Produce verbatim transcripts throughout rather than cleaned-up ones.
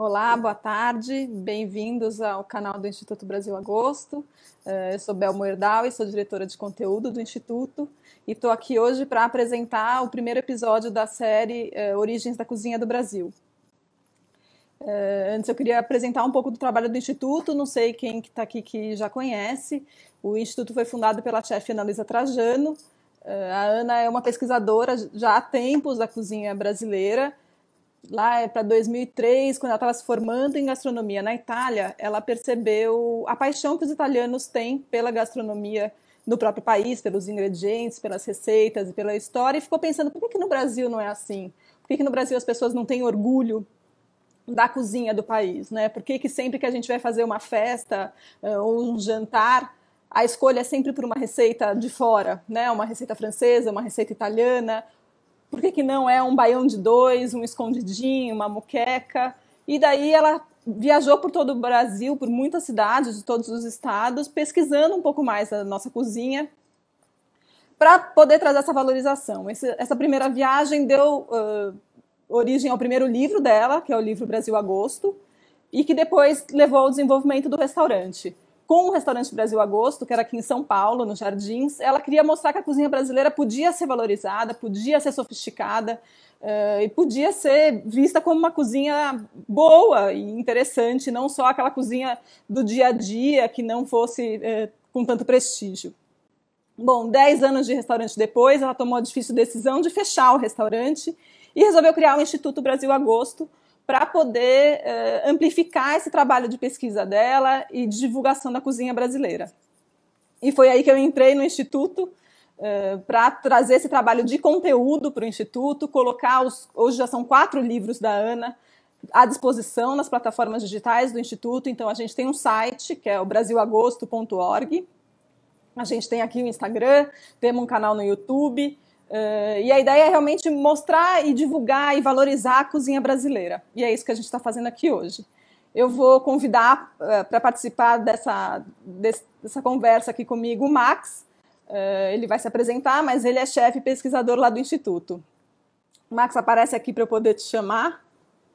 Olá, boa tarde, bem-vindos ao canal do Instituto Brasil Agosto. Eu sou Bel Moerdal e sou diretora de conteúdo do Instituto e estou aqui hoje para apresentar o primeiro episódio da série Origens da Cozinha do Brasil. Antes eu queria apresentar um pouco do trabalho do Instituto, não sei quem está aqui que já conhece. O Instituto foi fundado pela chefe Ana Luísa Trajano. A Ana é uma pesquisadora já há tempos da cozinha brasileira. Lá é para dois mil e três, quando ela estava se formando em gastronomia na Itália, ela percebeu a paixão que os italianos têm pela gastronomia do próprio país, pelos ingredientes, pelas receitas e pela história, e ficou pensando, por que, que no Brasil não é assim? Por que, que no Brasil as pessoas não têm orgulho da cozinha do país, né? Por que, que sempre que a gente vai fazer uma festa ou um jantar, a escolha é sempre por uma receita de fora, né? Uma receita francesa, uma receita italiana? Por que, que não é um baião de dois, um escondidinho, uma moqueca? E daí ela viajou por todo o Brasil, por muitas cidades de todos os estados, pesquisando um pouco mais a nossa cozinha, para poder trazer essa valorização. Esse, essa primeira viagem deu uh, origem ao primeiro livro dela, que é o livro Brasil Agosto, e que depois levou ao desenvolvimento do restaurante. Com o restaurante Brasil Agosto, que era aqui em São Paulo, nos Jardins, ela queria mostrar que a cozinha brasileira podia ser valorizada, podia ser sofisticada uh, e podia ser vista como uma cozinha boa e interessante, não só aquela cozinha do dia a dia que não fosse uh, com tanto prestígio. Bom, dez anos de restaurante depois, ela tomou a difícil decisão de fechar o restaurante e resolveu criar o Instituto Brasil Agosto, para poder uh, amplificar esse trabalho de pesquisa dela e de divulgação da cozinha brasileira. E foi aí que eu entrei no Instituto uh, para trazer esse trabalho de conteúdo para o Instituto, colocar os, hoje já são quatro livros da Ana à disposição nas plataformas digitais do Instituto. Então a gente tem um site, que é o brasil agosto ponto org, a gente tem aqui o Instagram, temos um canal no YouTube. Uh, e a ideia é realmente mostrar e divulgar e valorizar a cozinha brasileira. E é isso que a gente está fazendo aqui hoje. Eu vou convidar uh, para participar dessa, desse, dessa conversa aqui comigo o Max. Uh, ele vai se apresentar, mas ele é chefe e pesquisador lá do Instituto. Max, aparece aqui para eu poder te chamar.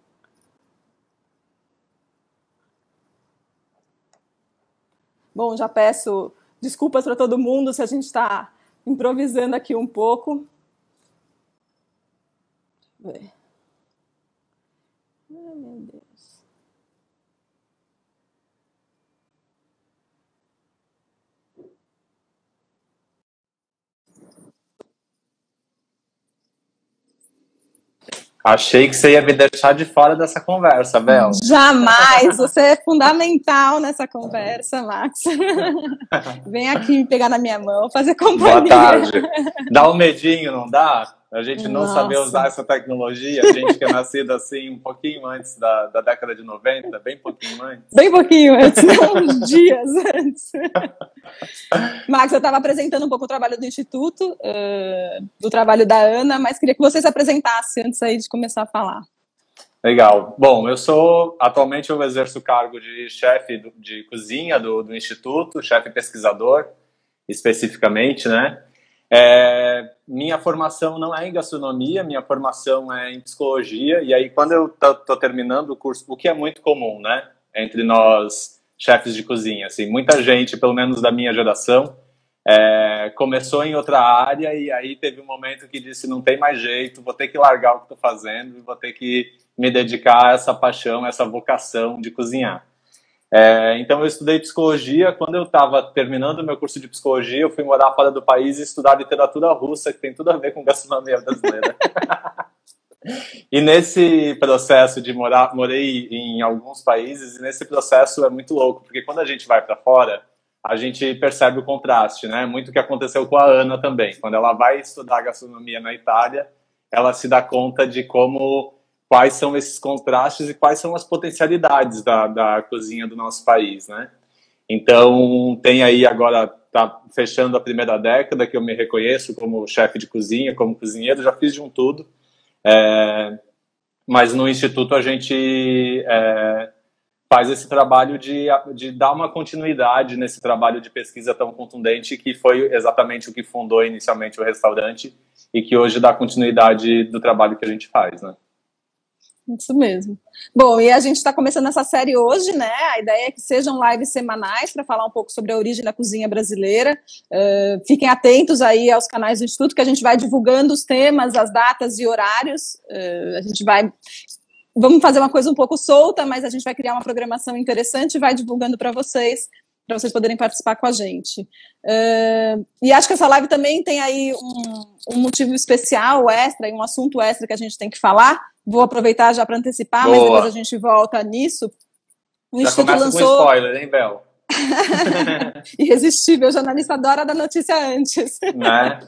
Bom, já peço desculpas para todo mundo se a gente está improvisando aqui um pouco. Ai, meu Deus. Achei que você ia me deixar de fora dessa conversa, Bel. Jamais! Você é fundamental nessa conversa, Max. Vem aqui pegar na minha mão, fazer companhia. Boa tarde. Dá um medinho, não dá? A gente não Nossa. saber usar essa tecnologia, a gente que é nascido assim um pouquinho antes da, da década de noventa, bem pouquinho antes. Bem pouquinho antes, não uns dias antes. Max, eu estava apresentando um pouco o trabalho do Instituto, uh, do trabalho da Ana, mas queria que você se apresentasse antes aí de começar a falar. Legal. Bom, eu sou, atualmente eu exerço o cargo de chefe do, de cozinha do, do Instituto, chefe pesquisador, especificamente, né? É, minha formação não é em gastronomia, minha formação é em psicologia, e aí quando eu tô terminando o curso, o que é muito comum, né, entre nós chefes de cozinha, assim, muita gente, pelo menos da minha geração, é, começou em outra área e aí teve um momento que disse, não tem mais jeito, vou ter que largar o que estou fazendo e vou ter que me dedicar a essa paixão, a essa vocação de cozinhar. É, então eu estudei psicologia. Quando eu estava terminando o meu curso de psicologia, eu fui morar fora do país e estudar literatura russa, que tem tudo a ver com gastronomia brasileira. E nesse processo de morar, morei em alguns países, e nesse processo é muito louco, porque quando a gente vai para fora, a gente percebe o contraste, né? Muito o que aconteceu com a Ana também. Quando ela vai estudar gastronomia na Itália, ela se dá conta de como... quais são esses contrastes e quais são as potencialidades da, da cozinha do nosso país, né? Então, tem aí agora, tá fechando a primeira década que eu me reconheço como chefe de cozinha, como cozinheiro, já fiz de um tudo, é, mas no Instituto a gente é, faz esse trabalho de, de dar uma continuidade nesse trabalho de pesquisa tão contundente que foi exatamente o que fundou inicialmente o restaurante e que hoje dá continuidade do trabalho que a gente faz, né? Isso mesmo. Bom, e a gente está começando essa série hoje, né? A ideia é que sejam lives semanais para falar um pouco sobre a origem da cozinha brasileira. Uh, fiquem atentos aí aos canais do Instituto, que a gente vai divulgando os temas, as datas e horários. Uh, a gente vai... Vamos fazer uma coisa um pouco solta, mas a gente vai criar uma programação interessante e vai divulgando para vocês, para vocês poderem participar com a gente. Uh, e acho que essa live também tem aí um, um motivo especial, extra, e um assunto extra que a gente tem que falar. Vou aproveitar já para antecipar, Boa. Mas depois a gente volta nisso. O já Instituto começa lançou... com spoiler, hein, Bel? Irresistível, jornalista adora dar notícia antes. Né?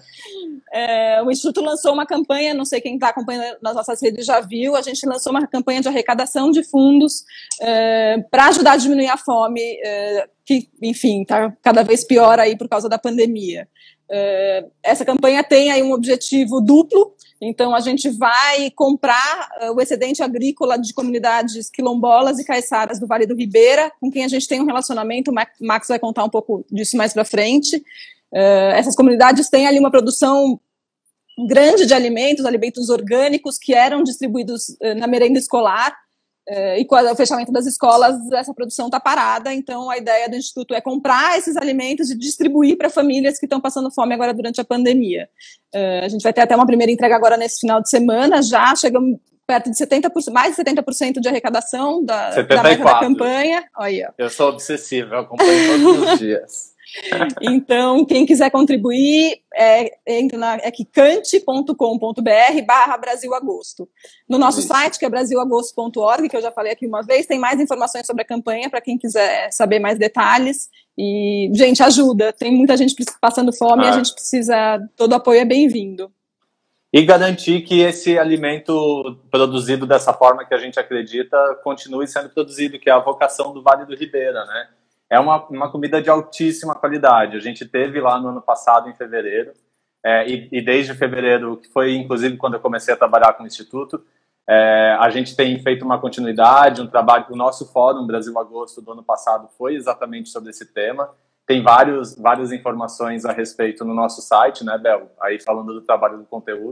É, o Instituto lançou uma campanha, não sei quem está acompanhando nas nossas redes já viu, a gente lançou uma campanha de arrecadação de fundos é, para ajudar a diminuir a fome, é, que, enfim, está cada vez pior aí por causa da pandemia. É, essa campanha tem aí um objetivo duplo. Então, a gente vai comprar uh, o excedente agrícola de comunidades quilombolas e caiçaras do Vale do Ribeira, com quem a gente tem um relacionamento. O Max vai contar um pouco disso mais para frente. Uh, essas comunidades têm ali uma produção grande de alimentos, alimentos orgânicos, que eram distribuídos uh, na merenda escolar. Uh, e com o fechamento das escolas, essa produção está parada. Então, a ideia do Instituto é comprar esses alimentos e distribuir para famílias que estão passando fome agora durante a pandemia. Uh, a gente vai ter até uma primeira entrega agora nesse final de semana, já chegamos perto de setenta por cento, mais de setenta por cento de arrecadação da, da meta da campanha. Olha. Eu sou obsessivo, eu acompanho todos os dias. Então, quem quiser contribuir, é, entra na é quicante ponto com ponto br barra Brasil Agosto. No nosso Isso. site, que é brasil agosto ponto org, que eu já falei aqui uma vez, tem mais informações sobre a campanha, para quem quiser saber mais detalhes. E, gente, ajuda. Tem muita gente passando fome ah. e a gente precisa... Todo apoio é bem-vindo. E garantir que esse alimento produzido dessa forma que a gente acredita continue sendo produzido, que é a vocação do Vale do Ribeira, né? É uma, uma comida de altíssima qualidade. A gente teve lá no ano passado, em fevereiro, é, e, e desde fevereiro, que foi inclusive quando eu comecei a trabalhar com o Instituto, é, a gente tem feito uma continuidade, um trabalho. O nosso Fórum Brasil Agosto do ano passado foi exatamente sobre esse tema. Tem vários, várias informações a respeito no nosso site, né, Bel? Aí falando do trabalho do conteúdo.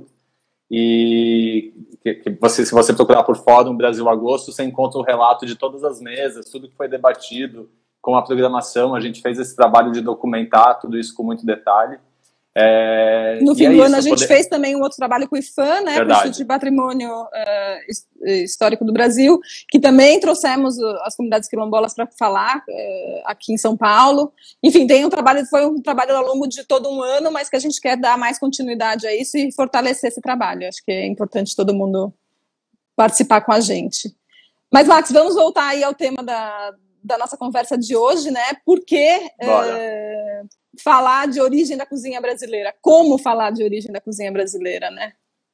E que, que você, se você procurar por Fórum Brasil Agosto, você encontra o relato de todas as mesas, tudo que foi debatido, com a programação. A gente fez esse trabalho de documentar tudo isso com muito detalhe. É, no fim é do isso, ano a gente poder... fez também um outro trabalho com o IFAM, né, com o Instituto de Patrimônio uh, Histórico do Brasil, que também trouxemos as comunidades quilombolas para falar uh, aqui em São Paulo. Enfim, tem um trabalho, foi um trabalho ao longo de todo um ano, mas que a gente quer dar mais continuidade a isso e fortalecer esse trabalho. Acho que é importante todo mundo participar com a gente. Mas, Max, vamos voltar aí ao tema da da nossa conversa de hoje, né? Por que é, falar de origem da cozinha brasileira? Como falar de origem da cozinha brasileira, né?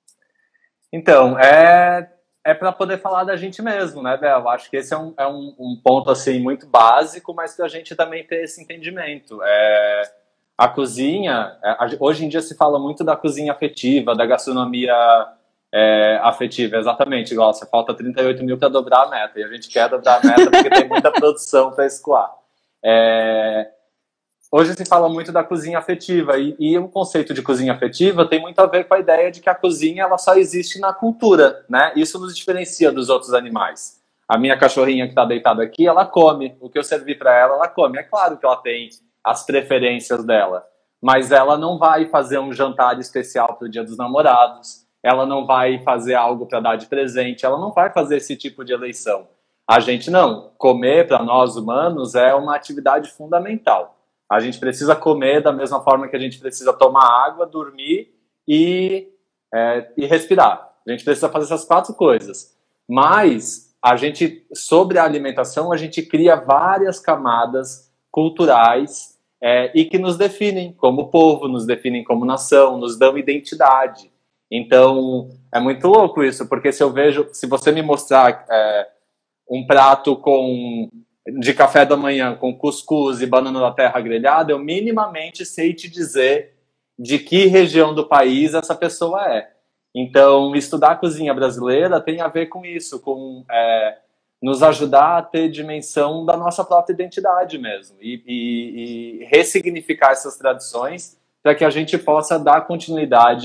Então, é, é para poder falar da gente mesmo, né, Bel? Acho que esse é um, é um, um ponto, assim, muito básico, mas para a gente também ter esse entendimento. É, a cozinha, é, hoje em dia se fala muito da cozinha afetiva, da gastronomia É, afetiva, exatamente, igual você falta trinta e oito mil para dobrar a meta, e a gente quer dobrar a meta porque tem muita produção para escoar. É, hoje se fala muito da cozinha afetiva, e, e o conceito de cozinha afetiva tem muito a ver com a ideia de que a cozinha ela só existe na cultura, né? Isso nos diferencia dos outros animais. A minha cachorrinha que está deitada aqui, ela come, o que eu servi para ela, ela come. É claro que ela tem as preferências dela, mas ela não vai fazer um jantar especial para o Dia dos Namorados, ela não vai fazer algo para dar de presente, ela não vai fazer esse tipo de eleição. A gente não. Comer, para nós humanos, é uma atividade fundamental. A gente precisa comer da mesma forma que a gente precisa tomar água, dormir e, é, e respirar. A gente precisa fazer essas quatro coisas. Mas, a gente, sobre a alimentação, a gente cria várias camadas culturais é, e que nos definem como povo, nos definem como nação, nos dão identidade. Então, é muito louco isso, porque se eu vejo, se você me mostrar é, um prato com, de café da manhã com cuscuz e banana da terra grelhada, eu minimamente sei te dizer de que região do país essa pessoa é. Então, estudar a cozinha brasileira tem a ver com isso, com é, nos ajudar a ter dimensão da nossa própria identidade mesmo, e, e, e ressignificar essas tradições para que a gente possa dar continuidade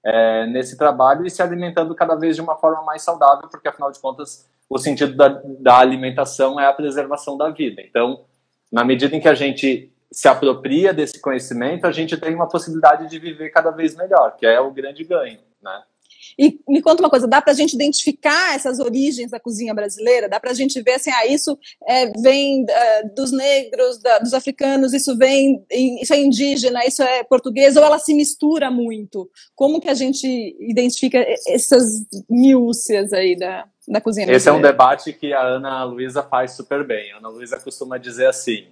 é, nesse trabalho e se alimentando cada vez de uma forma mais saudável, porque, afinal de contas, o sentido da, da alimentação é a preservação da vida. Então, na medida em que a gente se apropria desse conhecimento, a gente tem uma possibilidade de viver cada vez melhor, que é o grande ganho, né? E me conta uma coisa, dá para a gente identificar essas origens da cozinha brasileira? Dá para a gente ver assim, ah, isso é, vem uh, dos negros, da, dos africanos, isso vem, isso é indígena, isso é português, ou ela se mistura muito? Como que a gente identifica essas minúcias aí da, da cozinha brasileira? Esse é um debate que a Ana Luísa faz super bem. A Ana Luísa costuma dizer assim,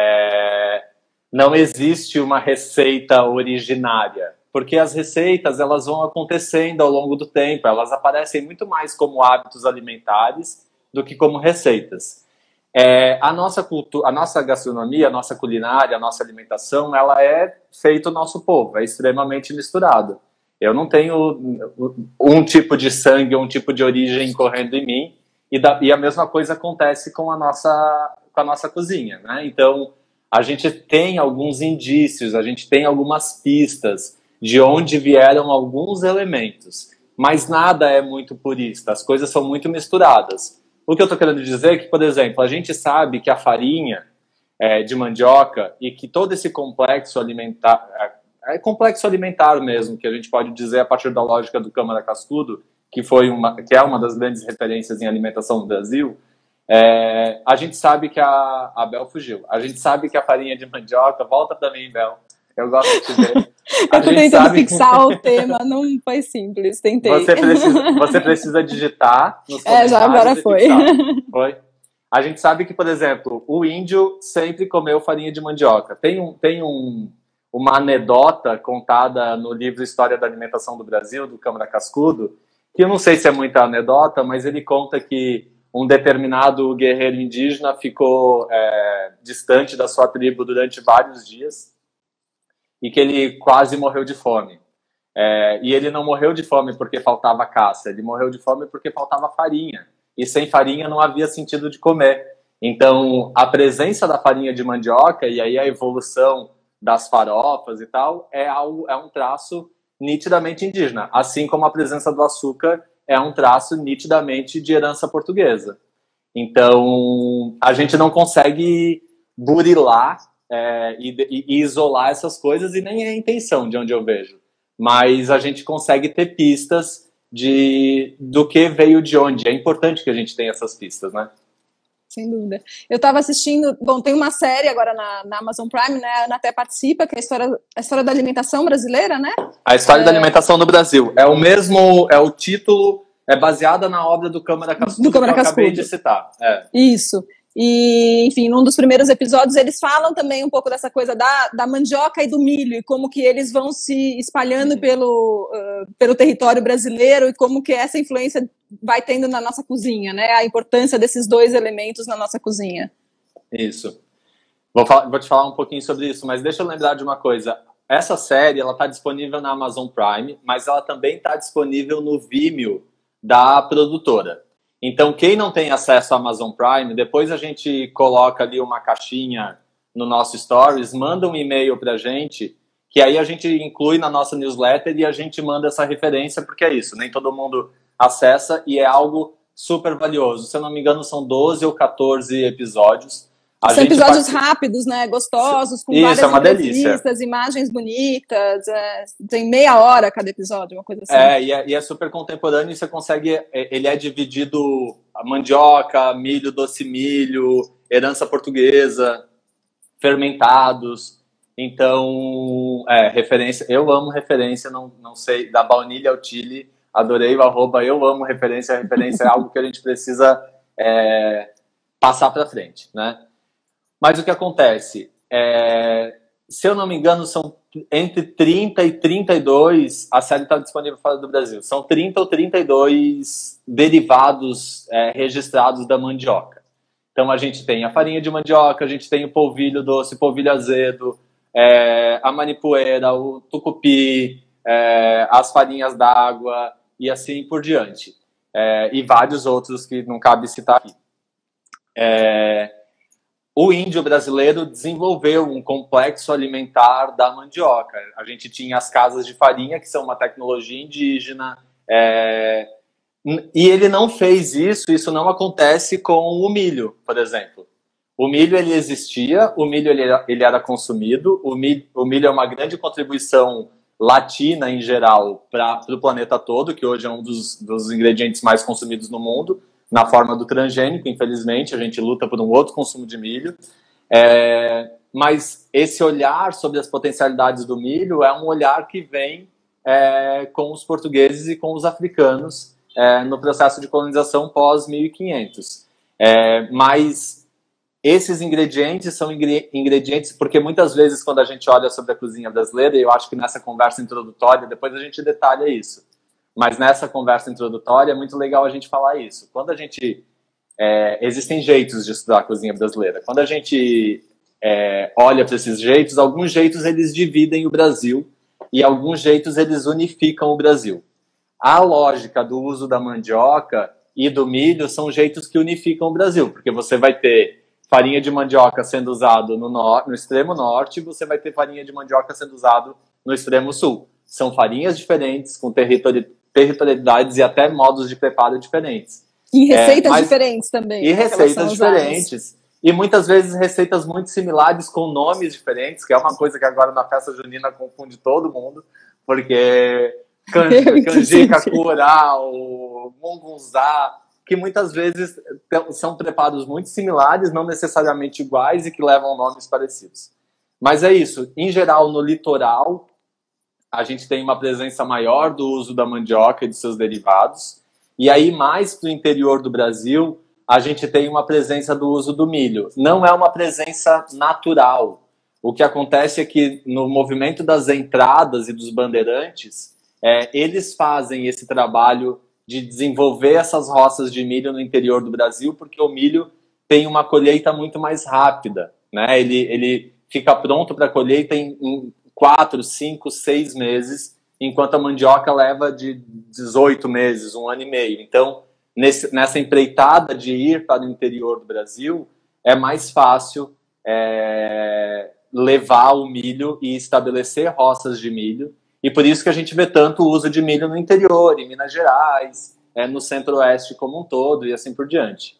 é, não existe uma receita originária, porque as receitas elas vão acontecendo ao longo do tempo, elas aparecem muito mais como hábitos alimentares do que como receitas. É, a nossa cultura, a nossa gastronomia, a nossa culinária, a nossa alimentação, ela é feita o nosso povo, é extremamente misturado. Eu não tenho um tipo de sangue, um tipo de origem correndo em mim, e, da, e a mesma coisa acontece com a nossa, com a nossa cozinha, né? Então, a gente tem alguns indícios, a gente tem algumas pistas de onde vieram alguns elementos, mas nada é muito purista, as coisas são muito misturadas. O que eu estou querendo dizer é que, por exemplo, a gente sabe que a farinha é, de mandioca e que todo esse complexo alimentar, é, é complexo alimentar mesmo, que a gente pode dizer a partir da lógica do Câmara Cascudo, que, foi uma, que é uma das grandes referências em alimentação no Brasil, é, a gente sabe que a, a Bel fugiu, a gente sabe que a farinha de mandioca, volta para mim, Bel, eu gosto de te ver. Eu tô tentando sabe... fixar o tema, não foi simples, tentei. Você precisa, você precisa digitar nos É, já agora foi. foi. A gente sabe que, por exemplo, o índio sempre comeu farinha de mandioca. Tem, um, tem um, uma anedota contada no livro História da Alimentação do Brasil, do Câmara Cascudo, que eu não sei se é muita anedota, mas ele conta que um determinado guerreiro indígena ficou é, distante da sua tribo durante vários dias, e que ele quase morreu de fome. É, e ele não morreu de fome porque faltava caça, ele morreu de fome porque faltava farinha. E sem farinha não havia sentido de comer. Então, a presença da farinha de mandioca, e aí a evolução das farofas e tal, é, algo, é um traço nitidamente indígena. Assim como a presença do açúcar é um traço nitidamente de herança portuguesa. Então, a gente não consegue burilar É, e, e isolar essas coisas, e nem é a intenção de onde eu vejo, mas a gente consegue ter pistas de, do que veio de onde. É importante que a gente tenha essas pistas, né? Sem dúvida. Eu estava assistindo, bom, tem uma série agora na, na Amazon Prime, né, a Ana até participa, que é a história, a história da alimentação brasileira, né? A história é... da alimentação no Brasil. É o mesmo, é o título, é baseada na obra do Câmara Cascudo, do Câmara que eu Cascudo. acabei de citar. É. Isso. E, enfim, num dos primeiros episódios eles falam também um pouco dessa coisa da, da mandioca e do milho, e como que eles vão se espalhando uhum. pelo, uh, pelo território brasileiro, e como que essa influência vai tendo na nossa cozinha, né? A importância desses dois elementos na nossa cozinha. Isso. Vou, falar, vou te falar um pouquinho sobre isso, mas deixa eu lembrar de uma coisa. Essa série, ela está disponível na Amazon Prime, mas ela também está disponível no Vimeo da produtora. Então, quem não tem acesso à Amazon Prime, depois a gente coloca ali uma caixinha no nosso Stories, manda um e-mail pra gente, que aí a gente inclui na nossa newsletter e a gente manda essa referência, porque é isso, nem todo mundo acessa e é algo super valioso. Se eu não me engano, são doze ou quatorze episódios. A São episódios participa... rápidos, né? Gostosos, com isso, várias é uma delícia. Imagens bonitas. É... Tem meia hora cada episódio, uma coisa assim. É e, é, e é super contemporâneo, e você consegue... Ele é dividido a mandioca, milho, doce milho, herança portuguesa, fermentados. Então, é, referência... Eu amo referência, não, não sei, da baunilha ao chile. Adorei o arroba, eu amo referência. A referência é algo que a gente precisa é, passar para frente, né? Mas o que acontece? É, se eu não me engano, são entre trinta e trinta e dois, a série está disponível fora do Brasil, são trinta ou trinta e dois derivados é, registrados da mandioca. Então a gente tem a farinha de mandioca, a gente tem o polvilho doce, polvilho azedo, é, a manipoeira, o tucupi, é, as farinhas d'água e assim por diante. É, e vários outros que não cabe citar aqui. É, o índio brasileiro desenvolveu um complexo alimentar da mandioca. A gente tinha as casas de farinha, que são uma tecnologia indígena, é, e ele não fez isso, isso não acontece com o milho, por exemplo. O milho, ele existia, o milho ele era, ele era consumido, o milho, o milho é uma grande contribuição latina, em geral, para o planeta todo, que hoje é um dos, dos ingredientes mais consumidos no mundo, na forma do transgênico, infelizmente, a gente luta por um outro consumo de milho. É, mas esse olhar sobre as potencialidades do milho é um olhar que vem é, com os portugueses e com os africanos é, no processo de colonização pós mil e quinhentos. É, mas esses ingredientes são ingredientes, porque muitas vezes quando a gente olha sobre a cozinha brasileira, e eu acho que nessa conversa introdutória, depois a gente detalha isso, mas nessa conversa introdutória é muito legal a gente falar isso. Quando a gente... É, existem jeitos de estudar a cozinha brasileira. Quando a gente é, olha para esses jeitos, alguns jeitos eles dividem o Brasil e alguns jeitos eles unificam o Brasil. A lógica do uso da mandioca e do milho são jeitos que unificam o Brasil, porque você vai ter farinha de mandioca sendo usado no, no, no extremo norte e você vai ter farinha de mandioca sendo usado no extremo sul. São farinhas diferentes, com territori territorialidades e até modos de preparo diferentes. E receitas é, mas, diferentes também. E receitas diferentes. E muitas vezes receitas muito similares com nomes diferentes, que é uma coisa que agora na festa junina confunde todo mundo, porque canjica, curau, mungunzá, que muitas vezes são preparos muito similares, não necessariamente iguais e que levam nomes parecidos. Mas é isso. Em geral, no litoral, a gente tem uma presença maior do uso da mandioca e de seus derivados. E aí, mais para o interior do Brasil, a gente tem uma presença do uso do milho. Não é uma presença natural. O que acontece é que no movimento das entradas e dos bandeirantes, é, eles fazem esse trabalho de desenvolver essas roças de milho no interior do Brasil, porque o milho tem uma colheita muito mais rápida, né? Ele, ele fica pronto para a colheita em, em quatro, cinco, seis meses, enquanto a mandioca leva de dezoito meses, um ano e meio. Então, nesse, nessa empreitada de ir para o interior do Brasil, é mais fácil é, levar o milho e estabelecer roças de milho. E por isso que a gente vê tanto o uso de milho no interior, em Minas Gerais, é, no centro-oeste como um todo, e assim por diante.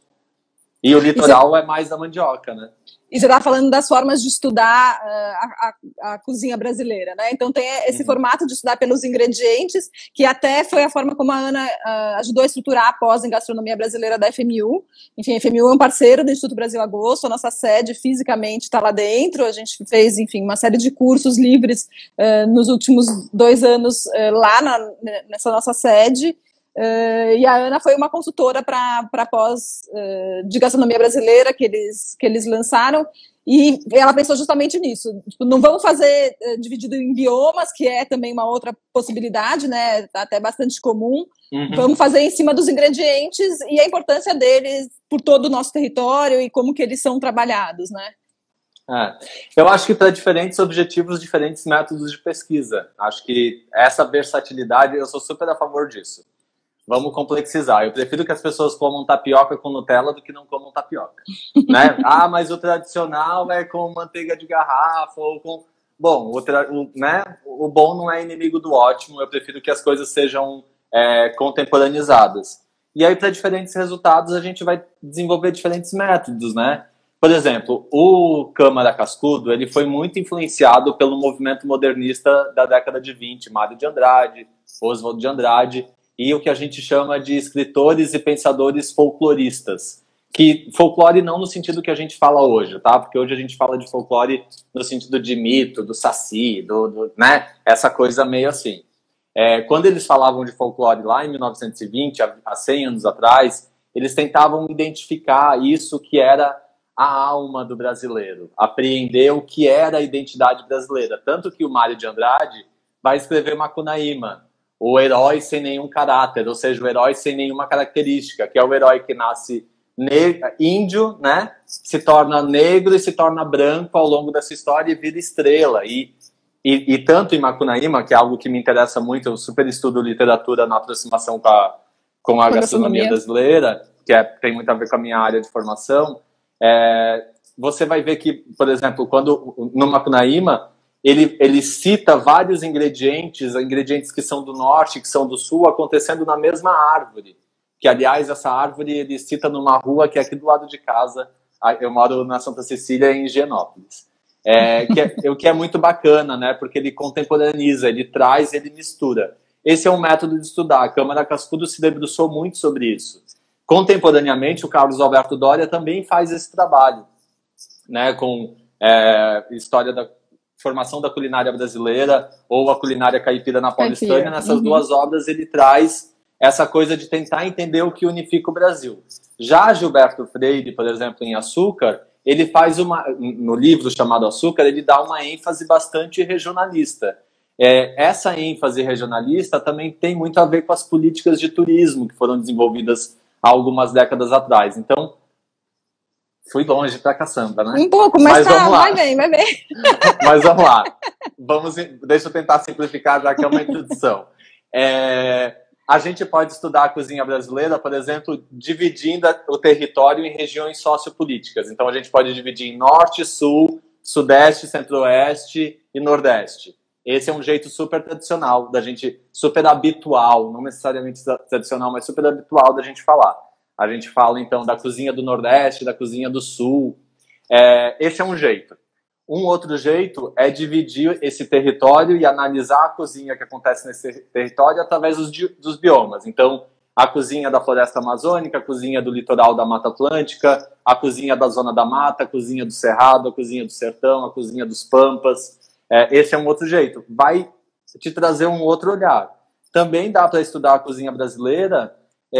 E o litoral é mais da mandioca, né? E você estava falando das formas de estudar uh, a, a, a cozinha brasileira, né? Então tem esse uhum. formato de estudar pelos ingredientes, que até foi a forma como a Ana uh, ajudou a estruturar a pós em gastronomia brasileira da F M U. Enfim, a F M U é um parceiro do Instituto Brasil Agosto, a nossa sede fisicamente está lá dentro, a gente fez, enfim, uma série de cursos livres uh, nos últimos dois anos uh, lá na, nessa nossa sede. Uh, e a Ana foi uma consultora para a pós uh, de gastronomia brasileira que eles, que eles lançaram, e ela pensou justamente nisso. Tipo, não vamos fazer uh, dividido em biomas, que é também uma outra possibilidade, né, até bastante comum. Uhum. Vamos fazer em cima dos ingredientes e a importância deles por todo o nosso território e como que eles são trabalhados, né? É. Eu acho que para diferentes objetivos, diferentes métodos de pesquisa. Acho que essa versatilidade, eu sou super a favor disso. Vamos complexizar. Eu prefiro que as pessoas comam tapioca com Nutella do que não comam tapioca. Né? Ah, mas o tradicional é com manteiga de garrafa ou com... Bom, o, tra... o, né? o bom não é inimigo do ótimo. Eu prefiro que as coisas sejam é, contemporanizadas. E aí, para diferentes resultados, a gente vai desenvolver diferentes métodos, né? Por exemplo, o Câmara Cascudo, ele foi muito influenciado pelo movimento modernista da década de vinte, Mário de Andrade, Oswald de Andrade, e o que a gente chama de escritores e pensadores folcloristas. Que folclore não no sentido que a gente fala hoje, tá? Porque hoje a gente fala de folclore no sentido de mito, do saci, do, do, né? Essa coisa meio assim. É, quando eles falavam de folclore lá em mil novecentos e vinte, há cem anos atrás, eles tentavam identificar isso que era a alma do brasileiro, apreender o que era a identidade brasileira. Tanto que o Mário de Andrade vai escrever Macunaíma, o herói sem nenhum caráter, ou seja, o herói sem nenhuma característica, que é o herói que nasce índio, né, se torna negro e se torna branco ao longo dessa história e vira estrela. E, e, e tanto em Macunaíma, que é algo que me interessa muito, eu super estudo literatura na aproximação com a, com a gastronomia brasileira, que é, tem muito a ver com a minha área de formação, é, você vai ver que, por exemplo, quando no Macunaíma, ele, ele cita vários ingredientes, ingredientes que são do norte, que são do sul, acontecendo na mesma árvore. Que, aliás, essa árvore ele cita numa rua que é aqui do lado de casa. Eu moro na Santa Cecília, em Higienópolis. É, que é, o que é muito bacana, né? Porque ele contemporaneiza, ele traz, ele mistura. Esse é um método de estudar. A Câmara Cascudo se debruçou muito sobre isso. Contemporaneamente, o Carlos Alberto Doria também faz esse trabalho, né? Com é, história da formação da culinária brasileira ou a culinária caipira na Paulistânia. Nessas uhum. duas obras ele traz essa coisa de tentar entender o que unifica o Brasil. Já Gilberto Freire, por exemplo, em Açúcar, ele faz uma, no livro chamado Açúcar, ele dá uma ênfase bastante regionalista. É, essa ênfase regionalista também tem muito a ver com as políticas de turismo que foram desenvolvidas há algumas décadas atrás. Então, fui longe pra caçamba, né? Um pouco, mas, mas tá, vamos lá. vai bem, vai bem. Mas vamos lá. Vamos, deixa eu tentar simplificar, já que é uma introdução. É, a gente pode estudar a cozinha brasileira, por exemplo, dividindo o território em regiões sociopolíticas. Então, a gente pode dividir em norte, sul, sudeste, centro-oeste e nordeste. Esse é um jeito super tradicional, da gente, super habitual, não necessariamente tradicional, mas super habitual da gente falar. A gente fala, então, da cozinha do Nordeste, da cozinha do Sul. É, esse é um jeito. Um outro jeito é dividir esse território e analisar a cozinha que acontece nesse território através dos, dos biomas. Então, a cozinha da floresta amazônica, a cozinha do litoral da Mata Atlântica, a cozinha da zona da mata, a cozinha do cerrado, a cozinha do sertão, a cozinha dos pampas. É, esse é um outro jeito. Vai te trazer um outro olhar. Também dá para estudar a cozinha brasileira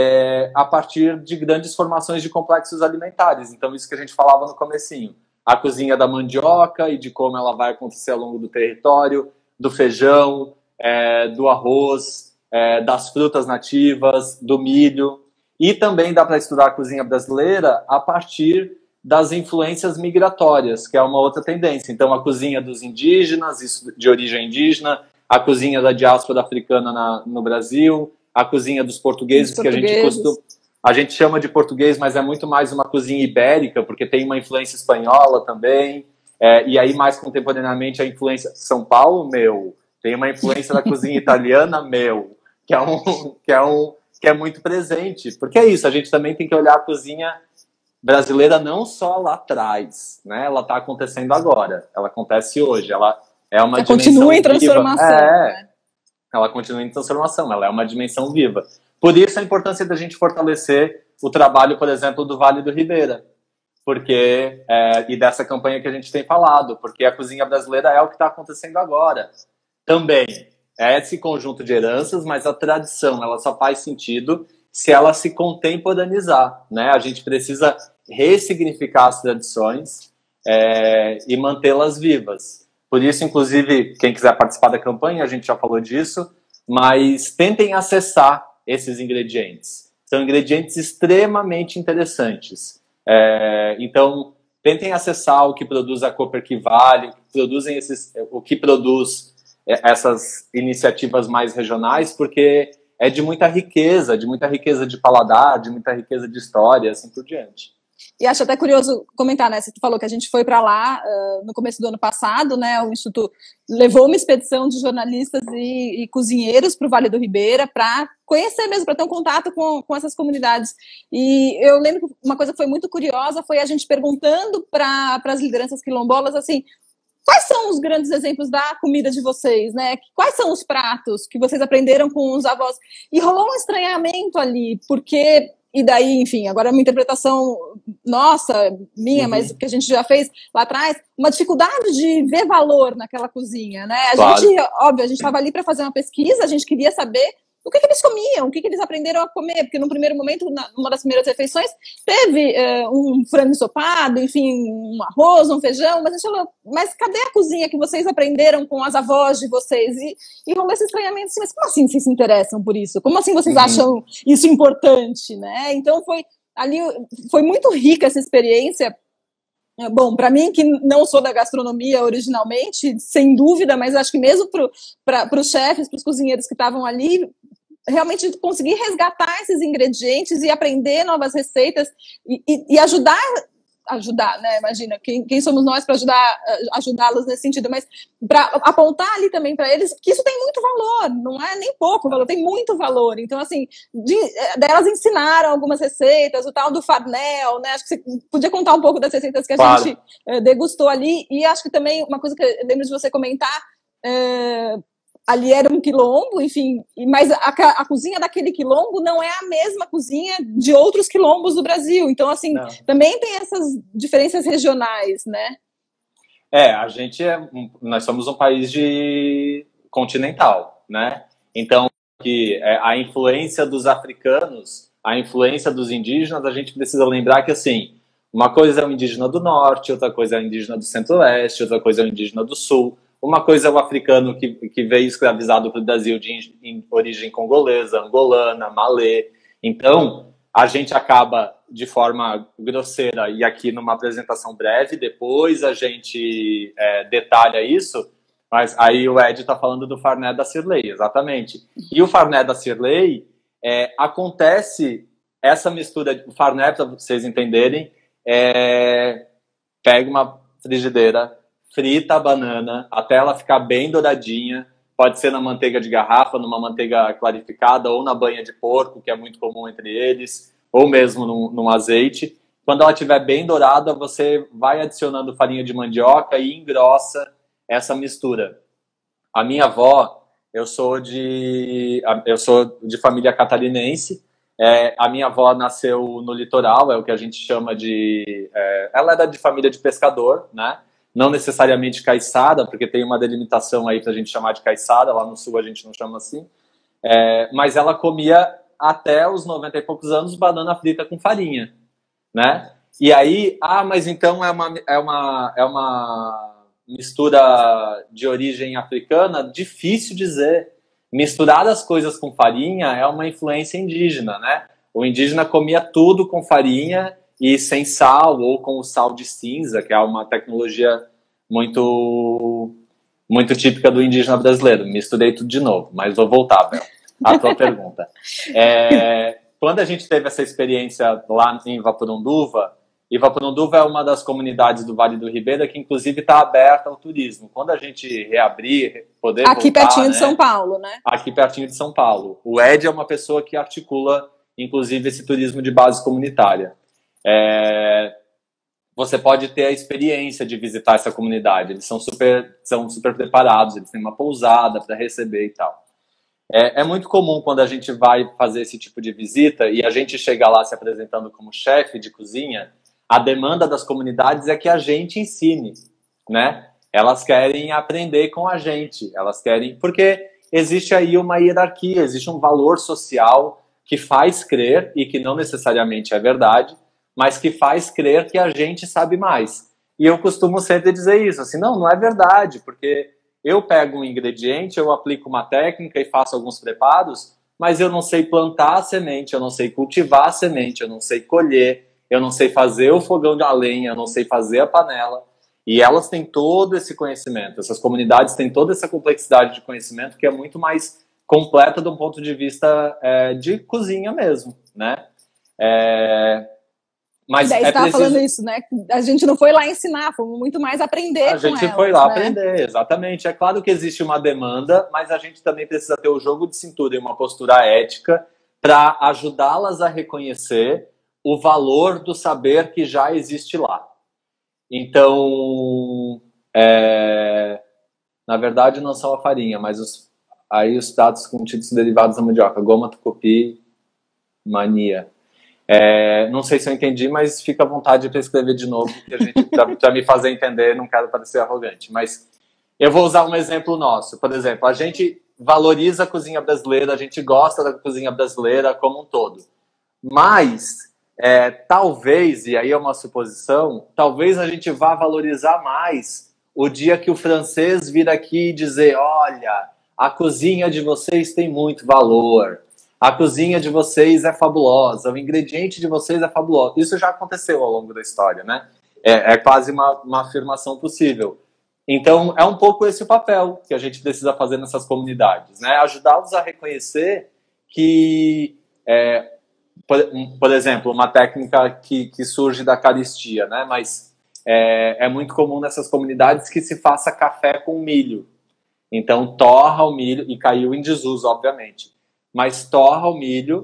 É, a partir de grandes formações de complexos alimentares. Então, isso que a gente falava no comecinho. A cozinha da mandioca e de como ela vai acontecer ao longo do território, do feijão, é, do arroz, é, das frutas nativas, do milho. E também dá para estudar a cozinha brasileira a partir das influências migratórias, que é uma outra tendência. Então, a cozinha dos indígenas, isso de origem indígena, a cozinha da diáspora africana na, no Brasil, a cozinha dos portugueses, que a gente costuma, a gente chama de português, mas é muito mais uma cozinha ibérica, porque tem uma influência espanhola também, é, e aí mais contemporaneamente a influência São Paulo, meu, tem uma influência da cozinha italiana, meu, que é um que é um que é muito presente, porque é isso, a gente também tem que olhar a cozinha brasileira não só lá atrás, né? Ela está acontecendo agora, ela acontece hoje, ela é uma ela continua em transformação, é, né? Ela continua em transformação, ela é uma dimensão viva. Por isso a importância da gente fortalecer o trabalho, por exemplo, do Vale do Ribeira, porque é, e dessa campanha que a gente tem falado, porque a cozinha brasileira é o que está acontecendo agora. Também é esse conjunto de heranças, mas a tradição ela só faz sentido se ela se contemporaneizar, né? A gente precisa ressignificar as tradições é, e mantê-las vivas. Por isso, inclusive, quem quiser participar da campanha, a gente já falou disso, mas tentem acessar esses ingredientes. São ingredientes extremamente interessantes. É, então, tentem acessar o que produz a Cooper que Vale, o que, produzem esses, o que produz essas iniciativas mais regionais, porque é de muita riqueza, de muita riqueza de paladar, de muita riqueza de história, assim por diante. E acho até curioso comentar, né? Você falou que a gente foi para lá uh, no começo do ano passado, né? O Instituto levou uma expedição de jornalistas e, e cozinheiros para o Vale do Ribeira para conhecer mesmo, para ter um contato com, com essas comunidades. E eu lembro que uma coisa que foi muito curiosa foi a gente perguntando para as lideranças quilombolas, assim, quais são os grandes exemplos da comida de vocês, né? Quais são os pratos que vocês aprenderam com os avós? E rolou um estranhamento ali, porque... E daí, enfim, agora é uma interpretação nossa, minha, uhum. mas que a gente já fez lá atrás, uma dificuldade de ver valor naquela cozinha, né? A claro. gente, óbvio, a gente estava ali para fazer uma pesquisa, a gente queria saber o que, que eles comiam, o que, que eles aprenderam a comer, porque no primeiro momento, numa das primeiras refeições, teve uh, um frango ensopado, enfim, um arroz, um feijão, mas a gente falou, mas cadê a cozinha que vocês aprenderam com as avós de vocês? E, e rolou esse estranhamento assim, mas como assim vocês se interessam por isso? Como assim vocês uhum. acham isso importante, né? Então foi, ali, foi muito rica essa experiência. Bom, para mim, que não sou da gastronomia originalmente, sem dúvida, mas acho que mesmo para os chefes, para os cozinheiros que estavam ali, realmente conseguir resgatar esses ingredientes e aprender novas receitas e, e, e ajudar ajudar, né? Imagina, quem, quem somos nós para ajudar, ajudá-los nesse sentido, mas para apontar ali também para eles que isso tem muito valor, não é nem pouco valor, tem muito valor. Então, assim, de, delas ensinaram algumas receitas, o tal do farnel, né? Acho que você podia contar um pouco das receitas que a claro. gente eh, degustou ali, e acho que também uma coisa que eu lembro de você comentar, eh, ali era um quilombo, enfim, mas a, a cozinha daquele quilombo não é a mesma cozinha de outros quilombos do Brasil. Então, assim, não. também tem essas diferenças regionais, né? É, a gente é, nós somos um país de continental, né? Então, que a influência dos africanos, a influência dos indígenas, a gente precisa lembrar que, assim, uma coisa é o indígena do norte, outra coisa é o indígena do centro-oeste, outra coisa é o indígena do sul. Uma coisa é o africano que, que veio escravizado para o Brasil de em origem congolesa, angolana, malê. Então, a gente acaba de forma grosseira, e aqui numa apresentação breve, depois a gente é, detalha isso, mas aí o Ed está falando do Farné da Cirlei, exatamente. E o Farné da Cirlei, é, acontece essa mistura, o Farné, para vocês entenderem, é, pega uma frigideira, frita a banana até ela ficar bem douradinha, pode ser na manteiga de garrafa, numa manteiga clarificada, ou na banha de porco, que é muito comum entre eles, ou mesmo num, num azeite. Quando ela estiver bem dourada, você vai adicionando farinha de mandioca e engrossa essa mistura. A minha avó, eu sou de, eu sou de família catarinense, é, a minha avó nasceu no litoral, é o que a gente chama de... É, ela era de família de pescador, né? Não necessariamente caiçara, porque tem uma delimitação aí para a gente chamar de caiçara, lá no sul a gente não chama assim, é, mas ela comia até os noventa e poucos anos banana frita com farinha, né? E aí, ah, mas então é uma, é uma, é uma mistura de origem africana? Difícil dizer. Misturar as coisas com farinha é uma influência indígena, né? O indígena comia tudo com farinha e sem sal, ou com o sal de cinza, que é uma tecnologia muito, muito típica do indígena brasileiro. Misturei tudo de novo, mas vou voltar, Bel, à tua pergunta. É, quando a gente teve essa experiência lá em Vaporunduva, e Vaporunduva é uma das comunidades do Vale do Ribeira que, inclusive, está aberta ao turismo. Quando a gente reabrir, poder Aqui voltar, pertinho né, de São Paulo, né? Aqui pertinho de São Paulo. O Ed é uma pessoa que articula, inclusive, esse turismo de base comunitária. É, você pode ter a experiência de visitar essa comunidade. Eles são super, são super preparados, eles têm uma pousada para receber e tal. É, é muito comum quando a gente vai fazer esse tipo de visita e a gente chega lá se apresentando como chefe de cozinha, a demanda das comunidades é que a gente ensine, né? Elas querem aprender com a gente, elas querem... Porque existe aí uma hierarquia, existe um valor social que faz crer, e que não necessariamente é verdade, mas que faz crer que a gente sabe mais. E eu costumo sempre dizer isso, assim, não, não é verdade, porque eu pego um ingrediente, eu aplico uma técnica e faço alguns preparos, mas eu não sei plantar a semente, eu não sei cultivar a semente, eu não sei colher, eu não sei fazer o fogão de lenha, eu não sei fazer a panela. E elas têm todo esse conhecimento, essas comunidades têm toda essa complexidade de conhecimento que é muito mais completa do ponto de vista é, de cozinha mesmo, né? É... Mas daí é você estava preciso... falando isso, né? A gente não foi lá ensinar, fomos muito mais aprender A com gente elas, foi lá né? aprender, exatamente. É claro que existe uma demanda, mas a gente também precisa ter o jogo de cintura e uma postura ética para ajudá-las a reconhecer o valor do saber que já existe lá. Então, é... na verdade não só a farinha, mas os... aí os pratos contidos derivados da mandioca, goma, tucupi, mania. É, não sei se eu entendi, mas fica à vontade para escrever de novo, para me fazer entender, não quero parecer arrogante. Mas eu vou usar um exemplo nosso. Por exemplo, a gente valoriza a cozinha brasileira, a gente gosta da cozinha brasileira como um todo. Mas, é, talvez, e aí é uma suposição, talvez a gente vá valorizar mais o dia que o francês vir aqui e dizer, olha, a cozinha de vocês tem muito valor. A cozinha de vocês é fabulosa, o ingrediente de vocês é fabuloso. Isso já aconteceu ao longo da história, né? É, é quase uma, uma afirmação possível. Então, é um pouco esse o papel que a gente precisa fazer nessas comunidades, né? Ajudá-los a reconhecer que é, por, por exemplo, uma técnica que, que surge da caristia, né? Mas é, é muito comum nessas comunidades que se faça café com milho. Então, torra o milho, e caiu em desuso, obviamente, mas torra o milho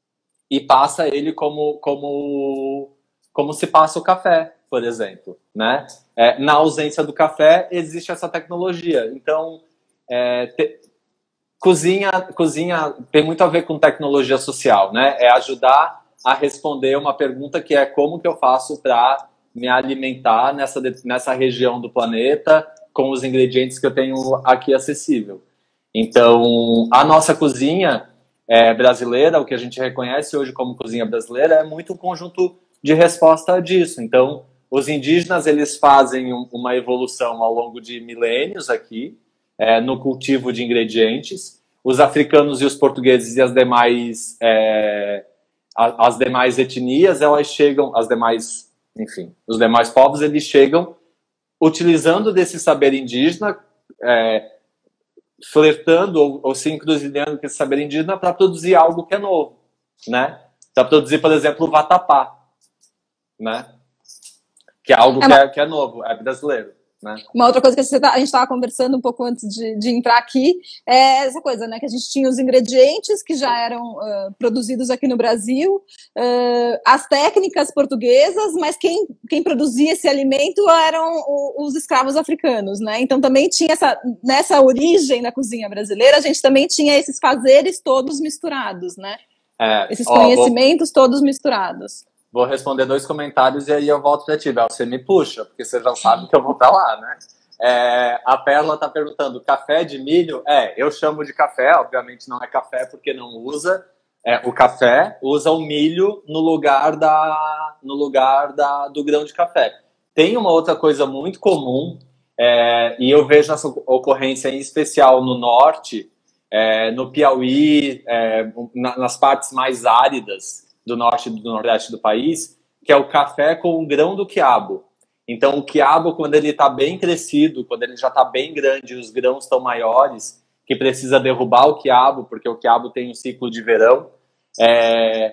e passa ele como, como, como se passa o café, por exemplo, né? É, na ausência do café, existe essa tecnologia. Então, é, te, cozinha, cozinha tem muito a ver com tecnologia social, né? É ajudar a responder uma pergunta que é como que eu faço para me alimentar nessa, nessa região do planeta com os ingredientes que eu tenho aqui acessível. Então, a nossa cozinha é, brasileira, o que a gente reconhece hoje como cozinha brasileira, é muito um conjunto de resposta disso. Então, os indígenas, eles fazem um, uma evolução ao longo de milênios aqui, é, no cultivo de ingredientes. Os africanos e os portugueses e as demais, é, as demais etnias, elas chegam, as demais, enfim, os demais povos, eles chegam utilizando desse saber indígena, é, flertando ou, ou se encruzilhando com esse saber indígena para produzir algo que é novo, né? Para produzir, por exemplo, o vatapá, né? Que é algo é, que, é, que é novo, é brasileiro, né? Uma outra coisa que você tá, a gente estava conversando um pouco antes de, de entrar aqui é essa coisa, né? Que a gente tinha os ingredientes que já eram uh, produzidos aqui no Brasil, uh, as técnicas portuguesas, mas quem, quem produzia esse alimento eram o, os escravos africanos, né? Então também tinha essa, nessa origem da cozinha brasileira, a gente também tinha esses fazeres todos misturados, né? É, esses ó, conhecimentos vou... todos misturados. Vou responder dois comentários e aí eu volto para ti, Bel. Você me puxa, porque você já sabe que eu vou estar lá, né? É, a Perla está perguntando, café de milho? É, eu chamo de café, obviamente não é café porque não usa é, o café, usa o milho no lugar, da, no lugar da, do grão de café. Tem uma outra coisa muito comum, é, e eu vejo essa ocorrência em especial no norte, é, no Piauí, é, na, nas partes mais áridas do norte e do nordeste do país, que é o café com o grão do quiabo. Então, o quiabo, quando ele está bem crescido, quando ele já está bem grande e os grãos estão maiores, que precisa derrubar o quiabo, porque o quiabo tem um ciclo de verão, é,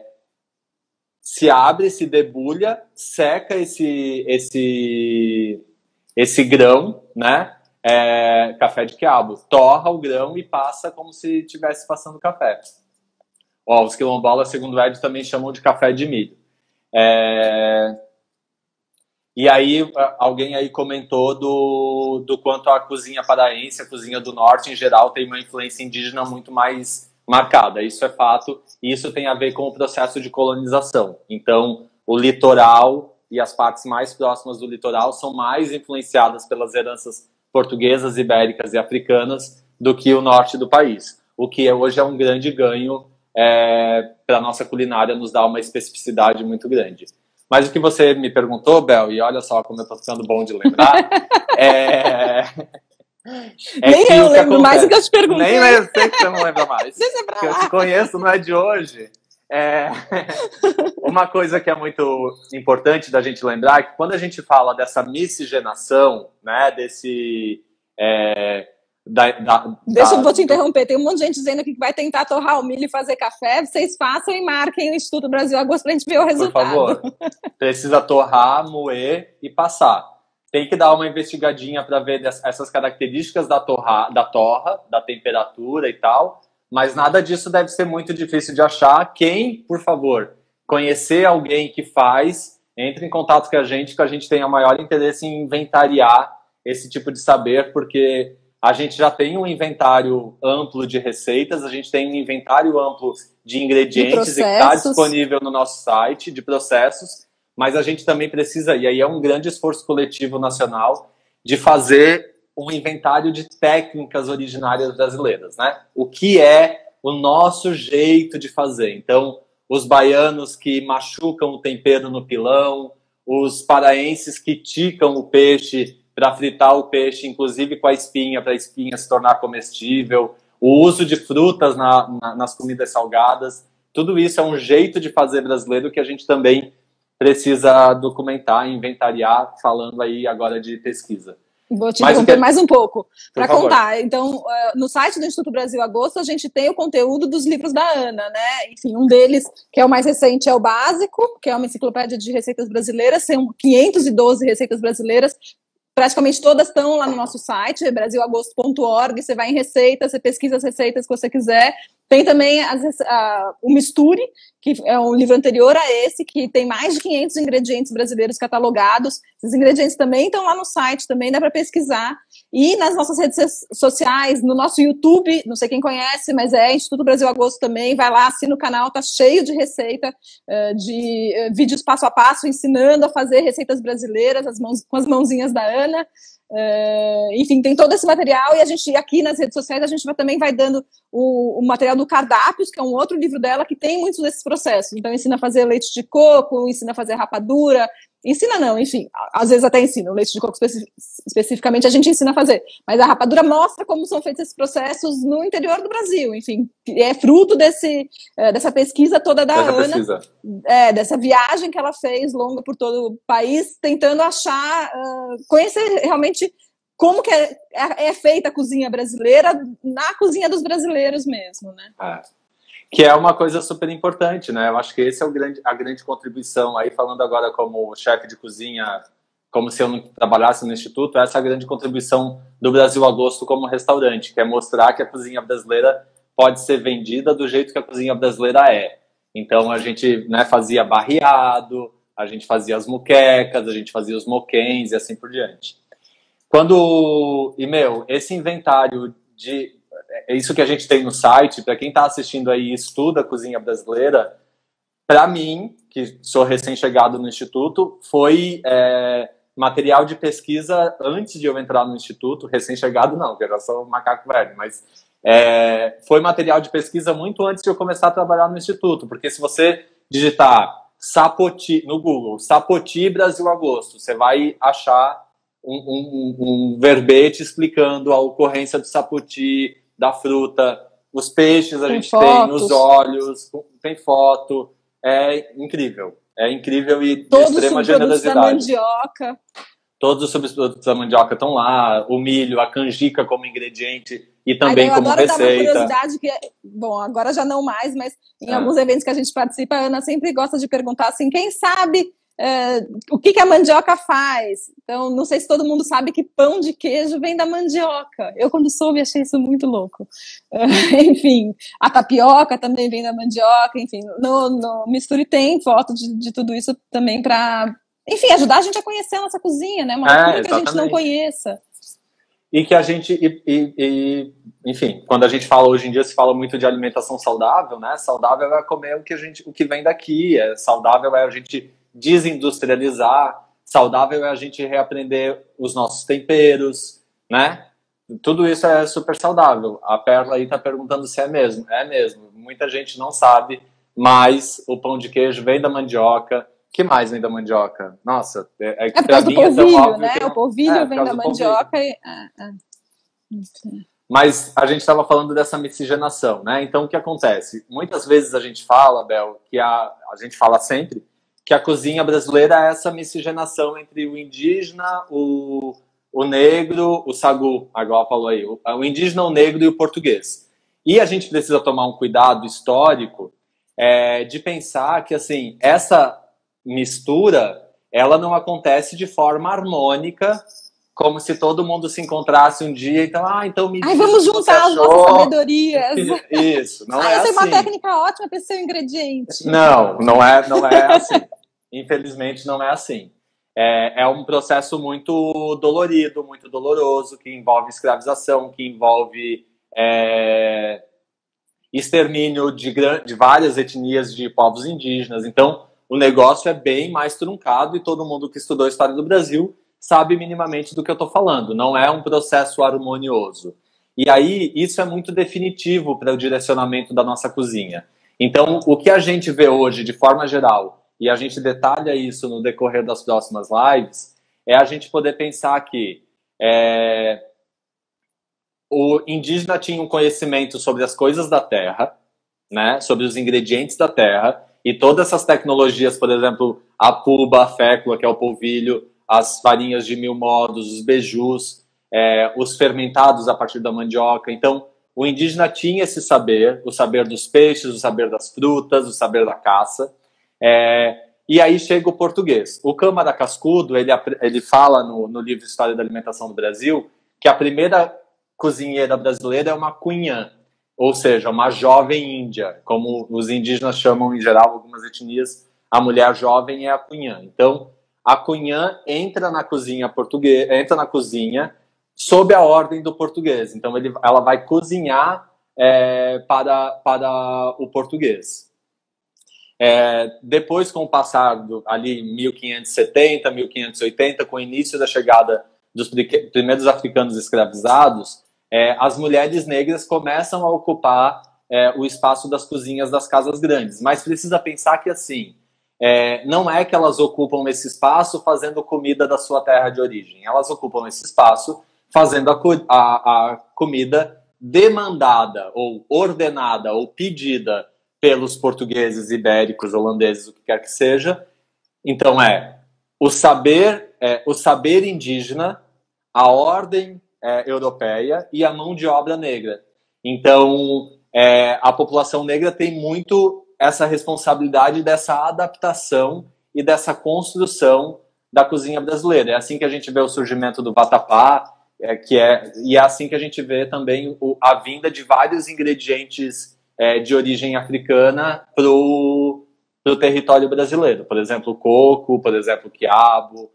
se abre, se debulha, seca esse, esse, esse grão, né? É, café de quiabo. Torra o grão e passa como se estivesse passando café. Ó, os quilombolas, segundo o Ed, também chamam de café de milho. É... E aí, alguém aí comentou do, do quanto a cozinha paraense, a cozinha do norte, em geral, tem uma influência indígena muito mais marcada. Isso é fato, e isso tem a ver com o processo de colonização. Então, o litoral e as partes mais próximas do litoral são mais influenciadas pelas heranças portuguesas, ibéricas e africanas do que o norte do país. O que hoje é um grande ganho É, para a nossa culinária, nos dá uma especificidade muito grande. Mas o que você me perguntou, Bel, e olha só como eu estou ficando bom de lembrar, é, é nem eu lembro mais do que eu te perguntei. Nem eu sei que você não lembra mais. Porque eu te conheço, não é de hoje. É, uma coisa que é muito importante da gente lembrar é que quando a gente fala dessa miscigenação, né, desse... É, Da, da, Deixa da, eu vou te interromper, tem um monte de gente dizendo aqui que vai tentar torrar o milho e fazer café, vocês façam e marquem o Instituto Brasil Agosto pra gente ver o resultado. Por favor, precisa torrar, moer e passar. Tem que dar uma investigadinha para ver essas características da torra, da torra, da temperatura e tal, mas nada disso deve ser muito difícil de achar. Quem, por favor, conhecer alguém que faz, entre em contato com a gente, que a gente tenha maior interesse em inventariar esse tipo de saber, porque a gente já tem um inventário amplo de receitas, a gente tem um inventário amplo de ingredientes que está disponível no nosso site, de processos, mas a gente também precisa, e aí é um grande esforço coletivo nacional, de fazer um inventário de técnicas originárias brasileiras, né? O que é o nosso jeito de fazer. Então, os baianos que machucam o tempero no pilão, os paraenses que ticam o peixe para fritar o peixe, inclusive com a espinha, para a espinha se tornar comestível, o uso de frutas na, na, nas comidas salgadas, tudo isso é um jeito de fazer brasileiro que a gente também precisa documentar, inventariar, falando aí agora de pesquisa. Vou te Mas o interromper que- mais um pouco Por para favor. contar. Então, eh, no site do Instituto Brasil Agosto, a gente tem o conteúdo dos livros da Ana, né? Enfim, um deles, que é o mais recente, é o Básico, que é uma enciclopédia de receitas brasileiras, são quinhentas e doze receitas brasileiras. Praticamente todas estão lá no nosso site, brasil agosto ponto org. Você vai em receitas, você pesquisa as receitas que você quiser. Tem também as, a, o Misture, que é um livro anterior a esse, que tem mais de quinhentos ingredientes brasileiros catalogados. Esses ingredientes também estão lá no site, também dá para pesquisar. E nas nossas redes sociais, no nosso YouTube, não sei quem conhece, mas é Instituto Brasil Agosto também, vai lá, assina o canal, tá cheio de receita, de vídeos passo a passo, ensinando a fazer receitas brasileiras, as mãos, com as mãozinhas da Ana. Uh, enfim, tem todo esse material, e a gente, aqui nas redes sociais, a gente vai, também vai dando o, o material do Cardápios, que é um outro livro dela, que tem muitos desses processos. Então, ensina a fazer leite de coco, ensina a fazer rapadura, ensina não, enfim, às vezes até ensina, o leite de coco especi especificamente a gente ensina a fazer, mas a rapadura mostra como são feitos esses processos no interior do Brasil, enfim, é fruto desse, dessa pesquisa toda da Ana, pesquisa. É, dessa viagem que ela fez longa por todo o país, tentando achar, uh, conhecer realmente como que é, é, é feita a cozinha brasileira na cozinha dos brasileiros mesmo, né? É. Que é uma coisa super importante, né? Eu acho que esse é o grande, a grande contribuição, aí falando agora como chefe de cozinha, como se eu não trabalhasse no Instituto, essa é a grande contribuição do Brasil Agosto como restaurante, que é mostrar que a cozinha brasileira pode ser vendida do jeito que a cozinha brasileira é. Então a gente, né, fazia barreado, a gente fazia as muquecas, a gente fazia os moquens e assim por diante. Quando, e meu, esse inventário de... É isso que a gente tem no site, para quem está assistindo aí e estuda a cozinha brasileira, para mim, que sou recém-chegado no Instituto, foi é, material de pesquisa antes de eu entrar no Instituto. Recém-chegado não, porque eu já sou um macaco velho, mas é, foi material de pesquisa muito antes de eu começar a trabalhar no Instituto, porque se você digitar Sapoti no Google, Sapoti Brasil Agosto, você vai achar um, um, um verbete explicando a ocorrência do sapoti, da fruta, os peixes a tem gente fotos. Tem, os olhos, tem foto, é incrível, é incrível e todos de extrema os generosidade. Todos os subprodutos da mandioca. Todos os subprodutos da mandioca estão lá, o milho, a canjica como ingrediente e também Ai, como receita. Eu adoro receita. dar uma curiosidade que, bom, agora já não mais, mas em é. alguns eventos que a gente participa, a Ana sempre gosta de perguntar assim, quem sabe... Uh, o que, que a mandioca faz? Então, não sei se todo mundo sabe que pão de queijo vem da mandioca. Eu, quando soube, achei isso muito louco. Uh, enfim, a tapioca também vem da mandioca. Enfim, no, no Misture tem foto de, de tudo isso também para, enfim, ajudar a gente a conhecer a nossa cozinha, né? Uma é, coisa que a gente não conheça. E que a gente, e, e, e, enfim, quando a gente fala hoje em dia, se fala muito de alimentação saudável, né? Saudável é comer o que, a gente, o que vem daqui, é, saudável é a gente desindustrializar, saudável é a gente reaprender os nossos temperos, né? Tudo isso é super saudável. A Perla aí tá perguntando se é mesmo. É mesmo. Muita gente não sabe, mas o pão de queijo vem da mandioca. O que mais vem da mandioca? Nossa, é, é por causa do polvilho, né? O polvilho é, vem da mandioca e... Ah, ah. Mas a gente estava falando dessa miscigenação, né? Então, o que acontece? Muitas vezes a gente fala, Bel, que a, a gente fala sempre que a cozinha brasileira é essa miscigenação entre o indígena, o, o negro, o sagu, agora falou aí, o, o indígena, o negro e o português. E a gente precisa tomar um cuidado histórico é, de pensar que, assim, essa mistura, ela não acontece de forma harmônica, como se todo mundo se encontrasse um dia, então, ah, então me Ai, vamos juntar as nossas sabedorias. Isso, não ah, é eu sei assim. Uma técnica ótima para ser um ingrediente. Não, não é, não é assim. Infelizmente não é assim. É, é um processo muito dolorido, muito doloroso, que envolve escravização, que envolve é, extermínio de, de várias etnias de povos indígenas. Então, o negócio é bem mais truncado e todo mundo que estudou a história do Brasil sabe minimamente do que eu estou falando. Não é um processo harmonioso. E aí, isso é muito definitivo para o direcionamento da nossa cozinha. Então, o que a gente vê hoje, de forma geral, e a gente detalha isso no decorrer das próximas lives, é a gente poder pensar que é, o indígena tinha um conhecimento sobre as coisas da terra, né, sobre os ingredientes da terra, e todas essas tecnologias, por exemplo, a puba, a fécula, que é o polvilho, as farinhas de mil modos, os beijus, é, os fermentados a partir da mandioca. Então, o indígena tinha esse saber, o saber dos peixes, o saber das frutas, o saber da caça. É, e aí chega o português. O Câmara Cascudo, ele, ele fala no, no livro História da Alimentação do Brasil, que a primeira cozinheira brasileira é uma cunhã, ou seja, uma jovem índia, como os indígenas chamam em geral, algumas etnias, a mulher jovem é a cunhã. Então, a cunhã entra na cozinha portuguesa, entra na cozinha sob a ordem do português. Então, ele, ela vai cozinhar é, para, para o português. É, depois, com o passar do, ali mil quinhentos e setenta, mil quinhentos e oitenta, com o início da chegada dos primeiros africanos escravizados, é, as mulheres negras começam a ocupar é, o espaço das cozinhas das casas grandes. Mas precisa pensar que, assim, é, não é que elas ocupam esse espaço fazendo comida da sua terra de origem. Elas ocupam esse espaço fazendo a, a, a comida demandada ou ordenada ou pedida pelos portugueses, ibéricos, holandeses, o que quer que seja. Então é o saber, é, o saber indígena, a ordem é, europeia e a mão de obra negra. Então é, a população negra tem muito essa responsabilidade dessa adaptação e dessa construção da cozinha brasileira. É assim que a gente vê o surgimento do vatapá, é, que é, e é assim que a gente vê também o, a vinda de vários ingredientes É, de origem africana para o território brasileiro. Por exemplo, o coco, por exemplo, o quiabo,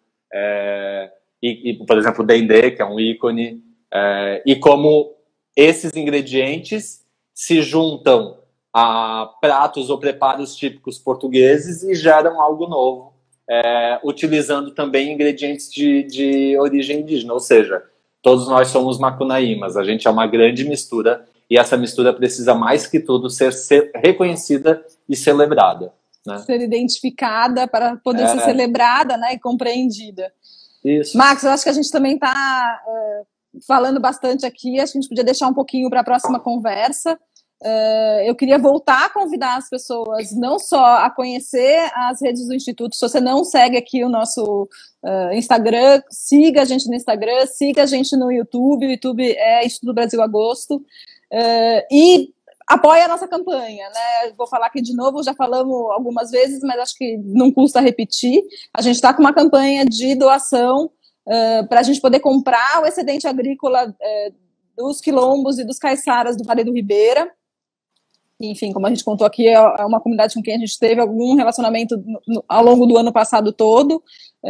é, e, e, por exemplo, o dendê, que é um ícone. É, e como esses ingredientes se juntam a pratos ou preparos típicos portugueses e geram algo novo, é, utilizando também ingredientes de, de origem indígena. Ou seja, todos nós somos macunaímas, a gente é uma grande mistura. E essa mistura precisa, mais que tudo, ser, ser reconhecida e celebrada. Né? Ser identificada para poder é. ser celebrada, né, e compreendida. Isso. Max, eu acho que a gente também está é, falando bastante aqui, acho que a gente podia deixar um pouquinho para a próxima conversa. É, eu queria voltar a convidar as pessoas não só a conhecer as redes do Instituto. Se você não segue aqui o nosso uh, Instagram, siga a gente no Instagram, siga a gente no YouTube. O YouTube é Instituto Brasil Agosto. Uh, e apoia a nossa campanha, né? Vou falar aqui de novo, já falamos algumas vezes, mas acho que não custa repetir. A gente está com uma campanha de doação uh, para a gente poder comprar o excedente agrícola uh, dos quilombos e dos caiçaras do Vale do Ribeira. Enfim, como a gente contou aqui, é uma comunidade com quem a gente teve algum relacionamento no, no, ao longo do ano passado todo.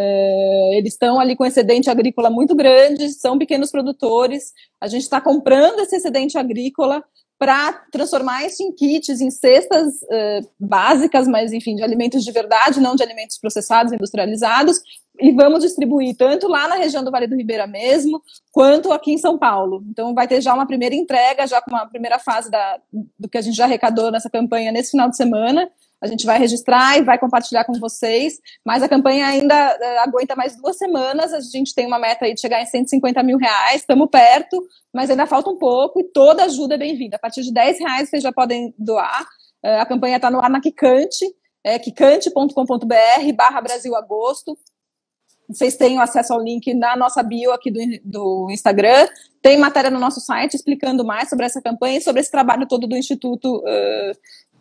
É, eles estão ali com excedente agrícola muito grande, são pequenos produtores. A gente está comprando esse excedente agrícola para transformar isso em kits, em cestas uh, básicas, mas enfim, de alimentos de verdade, não de alimentos processados, industrializados, e vamos distribuir tanto lá na região do Vale do Ribeira mesmo, quanto aqui em São Paulo. Então vai ter já uma primeira entrega, já com uma primeira fase da, do que a gente já arrecadou nessa campanha nesse final de semana. A gente vai registrar e vai compartilhar com vocês, mas a campanha ainda uh, aguenta mais duas semanas, a gente tem uma meta aí de chegar em cento e cinquenta mil reais, estamos perto, mas ainda falta um pouco e toda ajuda é bem-vinda. A partir de dez reais vocês já podem doar, uh, a campanha está no ar na Quicante, é quicante ponto com ponto br barra Brasil Agosto. Vocês têm acesso ao link na nossa bio aqui do, do Instagram, tem matéria no nosso site explicando mais sobre essa campanha e sobre esse trabalho todo do Instituto uh,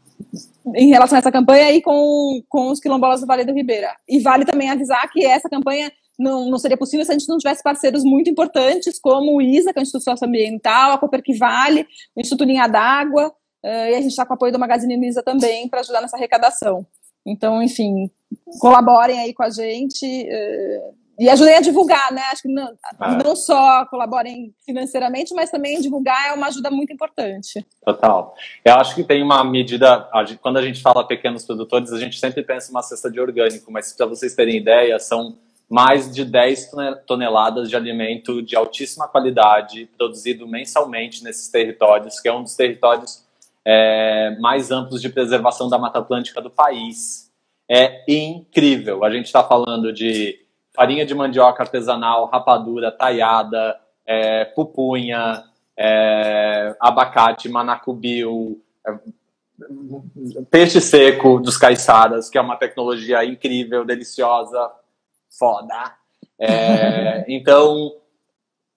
em relação a essa campanha e com, com os quilombolas do Vale do Ribeira. E vale também avisar que essa campanha não, não seria possível se a gente não tivesse parceiros muito importantes, como o ISA, que é o Instituto Socioambiental, a Cooper que Vale, o Instituto Linha d'Água, uh, e a gente está com o apoio do Magazine Luiza também para ajudar nessa arrecadação. Então, enfim, colaborem aí com a gente uh, e ajudem a divulgar, né? Acho que não, ah. não só colaborem financeiramente, mas também divulgar é uma ajuda muito importante. Total. Eu acho que tem uma medida, quando a gente fala pequenos produtores, a gente sempre pensa em uma cesta de orgânico, mas para vocês terem ideia, são mais de dez toneladas de alimento de altíssima qualidade produzido mensalmente nesses territórios, que é um dos territórios é, mais amplos de preservação da Mata Atlântica do país. É incrível. A gente está falando de farinha de mandioca artesanal, rapadura, taiada, é, pupunha, é, abacate, manacubil, é, peixe seco dos caiçaras, que é uma tecnologia incrível, deliciosa, foda. É, então,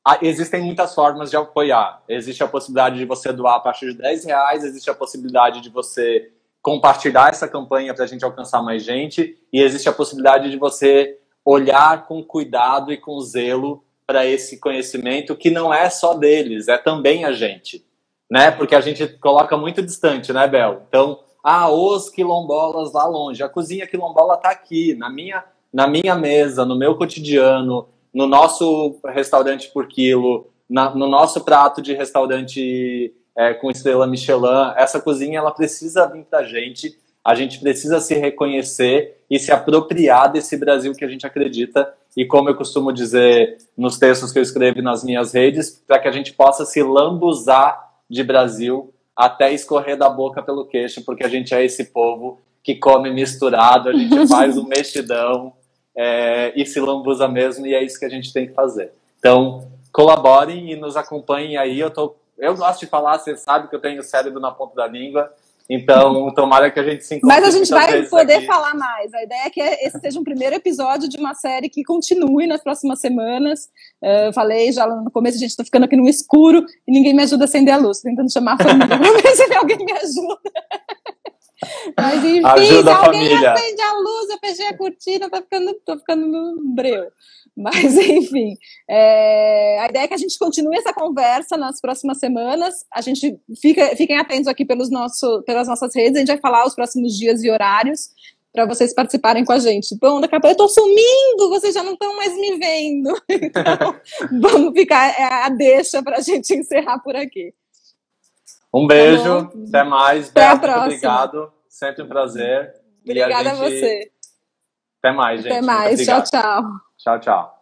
existem muitas formas de apoiar. Existe a possibilidade de você doar a partir de dez reais, existe a possibilidade de você compartilhar essa campanha para a gente alcançar mais gente, e existe a possibilidade de você olhar com cuidado e com zelo para esse conhecimento que não é só deles, é também a gente, né? Porque a gente coloca muito distante, né, Bel? Então, ah, os quilombolas lá longe. A cozinha quilombola está aqui, na minha, na minha mesa, no meu cotidiano, no nosso restaurante por quilo, na, no nosso prato de restaurante é, com estrela Michelin. Essa cozinha, ela precisa vir pra gente, a gente precisa se reconhecer e se apropriar desse Brasil que a gente acredita. E como eu costumo dizer nos textos que eu escrevo nas minhas redes, para que a gente possa se lambuzar de Brasil até escorrer da boca pelo queixo, porque a gente é esse povo que come misturado, a gente faz um mexidão, É, e se lambuza mesmo, e é isso que a gente tem que fazer. Então, colaborem e nos acompanhem aí. Eu, tô, eu gosto de falar, você sabe que eu tenho o cérebro na ponta da língua, então tomara que a gente se encontre. Mas a gente vai poder aqui. falar mais. A ideia é que esse seja um primeiro episódio de uma série que continue nas próximas semanas. Eu falei já no começo, a gente está ficando aqui no escuro e ninguém me ajuda a acender a luz. Tô tentando chamar a família para ver se alguém me ajuda. Mas enfim, ajuda se alguém família. Acende a luz, eu fechei a cortina, tá ficando, tô ficando no breu. Mas enfim, é, a ideia é que a gente continue essa conversa nas próximas semanas. A gente fica, fiquem atentos aqui pelos nosso, pelas nossas redes, a gente vai falar os próximos dias e horários para vocês participarem com a gente. Bom, daqui a pouco eu tô sumindo, vocês já não estão mais me vendo. Então, vamos ficar a deixa para a gente encerrar por aqui. Um beijo, tá, até mais. Até Beto, a próxima. Obrigado, sempre um prazer. Obrigada a, gente... a você. Até mais, gente. Até mais, tchau, tchau. Tchau, tchau.